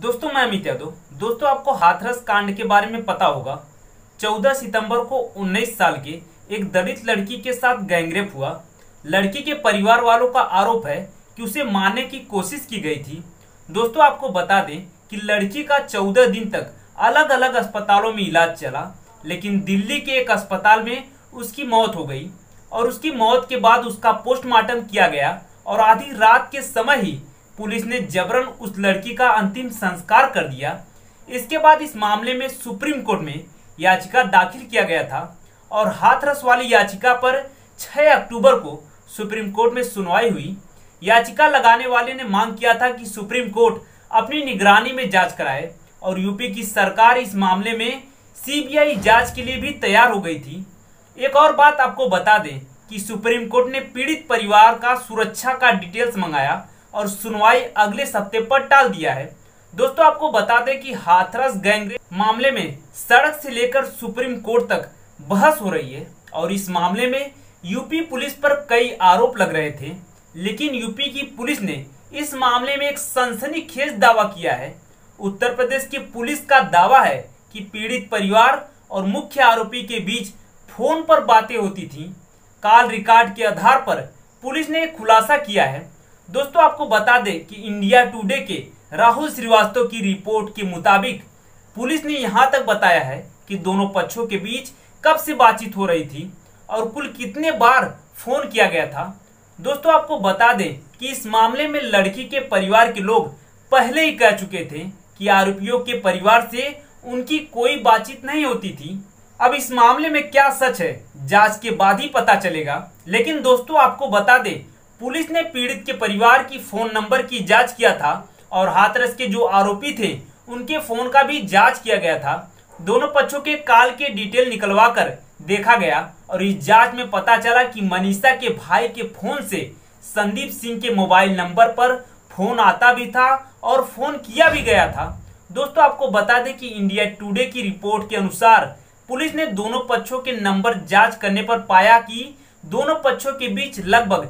दोस्तों मैं अमित यादव। दोस्तों आपको हाथरस कांड के बारे में पता होगा। 14 सितंबर को 19 साल के एक दलित लड़की के साथ गैंगरेप हुआ। लड़की के परिवार वालों का आरोप है कि उसे मारने की कोशिश की गई थी। दोस्तों आपको बता दें कि लड़की का 14 दिन तक अलग अलग अस्पतालों में इलाज चला, लेकिन दिल्ली के एक अस्पताल में उसकी मौत हो गई और उसकी मौत के बाद उसका पोस्टमार्टम किया गया और आधी रात के समय ही पुलिस ने जबरन उस लड़की का अंतिम संस्कार कर दिया। इसके बाद इस मामले में सुप्रीम कोर्ट में याचिका दाखिल किया गया था और हाथरस वाली याचिका पर 6 अक्टूबर को सुप्रीम कोर्ट में सुनवाई हुई। याचिका लगाने वाले ने मांग किया था कि सुप्रीम कोर्ट अपनी निगरानी में जांच कराए और यूपी की सरकार इस मामले में सीबीआई जांच के लिए भी तैयार हो गई थी। एक और बात आपको बता दें कि सुप्रीम कोर्ट ने पीड़ित परिवार का सुरक्षा का डिटेल्स मंगाया और सुनवाई अगले हफ्ते पर टाल दिया है। दोस्तों आपको बता दें कि हाथरस गैंगरेप मामले में सड़क से लेकर सुप्रीम कोर्ट तक बहस हो रही है और इस मामले में यूपी पुलिस पर कई आरोप लग रहे थे, लेकिन यूपी की पुलिस ने इस मामले में एक सनसनीखेज दावा किया है। उत्तर प्रदेश की पुलिस का दावा है कि पीड़ित परिवार और मुख्य आरोपी के बीच फोन पर बातें होती थीं। कॉल रिकॉर्ड के आधार पर पुलिस ने खुलासा किया है। दोस्तों आपको बता दें कि इंडिया टुडे के राहुल श्रीवास्तव की रिपोर्ट के मुताबिक पुलिस ने यहां तक बताया है कि दोनों पक्षों के बीच कब से बातचीत हो रही थी और कुल कितने बार फोन किया गया था। दोस्तों आपको बता दें कि इस मामले में लड़की के परिवार के लोग पहले ही कह चुके थे कि आरोपियों के परिवार से उनकी कोई बातचीत नहीं होती थी। अब इस मामले में क्या सच है, जांच के बाद ही पता चलेगा। लेकिन दोस्तों आपको बता दें, पुलिस ने पीड़ित के परिवार की फोन नंबर की जांच किया था और हाथरस के जो आरोपी थे उनके फोन का भी जांच किया गया था। दोनों पक्षों के कॉल के डिटेल निकलवा कर देखा गया और इस जांच में पता चला कि मनीषा के भाई के फोन से संदीप सिंह के मोबाइल नंबर पर फोन आता भी था और फोन किया भी गया था। दोस्तों आपको बता दें कि इंडिया टुडे की रिपोर्ट के अनुसार पुलिस ने दोनों पक्षों के नंबर जांच करने पर पाया कि दोनों पक्षों के बीच लगभग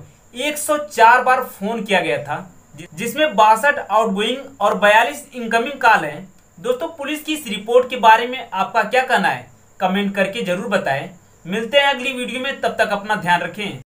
104 बार फोन किया गया था, जिसमें 62 आउटगोइंग और 42 इनकमिंग कॉल हैं। दोस्तों पुलिस की इस रिपोर्ट के बारे में आपका क्या कहना है, कमेंट करके जरूर बताएं। मिलते हैं अगली वीडियो में, तब तक अपना ध्यान रखें।